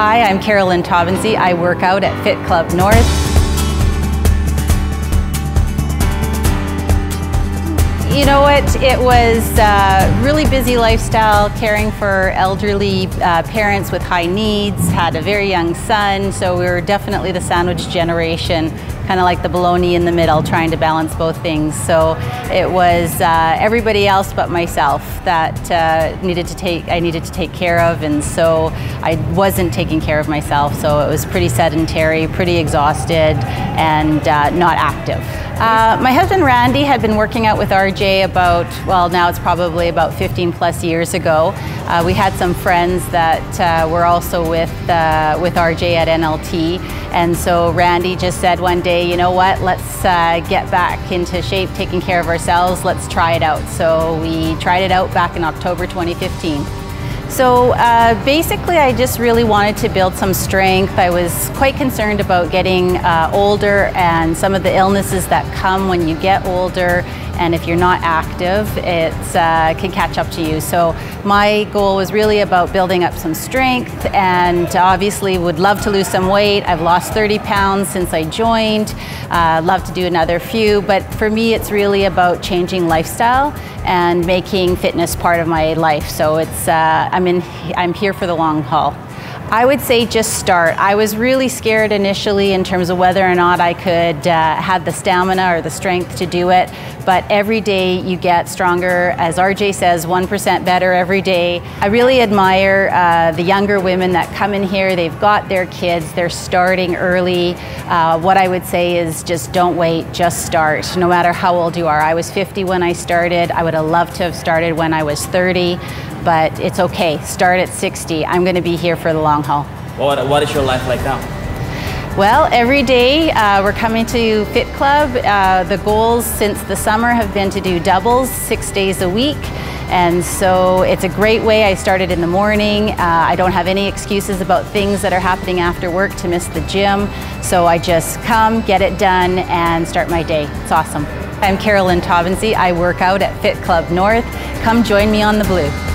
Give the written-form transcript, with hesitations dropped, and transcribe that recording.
Hi, I'm Carolyn Taubensee. I work out at Fit Club North. You know what, it was a really busy lifestyle, caring for elderly parents with high needs, had a very young son, so we were definitely the sandwich generation, kind of like the bologna in the middle, trying to balance both things. So it was everybody else but myself that I needed to take care of, and so I wasn't taking care of myself, so it was pretty sedentary, pretty exhausted, and not active. My husband Randy had been working out with RJ about, well, now it's probably about 15 plus years ago. We had some friends that were also with RJ at NLT, and so Randy just said one day, you know what, let's get back into shape, taking care of ourselves, let's try it out. So we tried it out back in October 2015. So basically I just really wanted to build some strength. I was quite concerned about getting older and some of the illnesses that come when you get older, and if you're not active, it can catch up to you. So my goal was really about building up some strength, and obviously would love to lose some weight. I've lost 30 pounds since I joined. Love to do another few, but for me it's really about changing lifestyle and making fitness part of my life. So it's I'm here for the long haul. I would say just start. I was really scared initially in terms of whether or not I could have the stamina or the strength to do it, but every day you get stronger. As RJ says, 1% better every day. I really admire the younger women that come in here. They've got their kids, they're starting early. What I would say is just don't wait, just start, no matter how old you are. I was 50 when I started. I would have loved to have started when I was 30. But it's okay, start at 60. I'm gonna be here for the long haul. What is your life like now? Well, every day we're coming to Fit Club. The goals since the summer have been to do doubles 6 days a week. And so it's a great way. I started in the morning. I don't have any excuses about things that are happening after work to miss the gym. So I just come, get it done, and start my day. It's awesome. I'm Carolyn Taubensee. I work out at Fit Club North. Come join me on the blue.